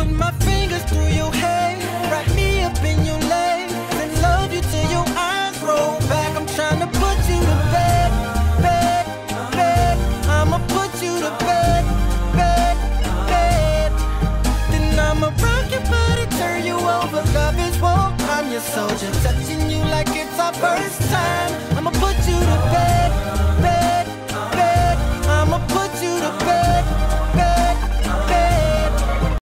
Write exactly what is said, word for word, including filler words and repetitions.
Run my fingers through your hair, wrap me up in your legs, and love you till your eyes roll back. I'm trying to put you to bed, bed, bed. I'ma put you to bed, bed, bed. Then I'ma rock your body, turn you over. Love is war, I'm your soldier, touching you like it's our first time.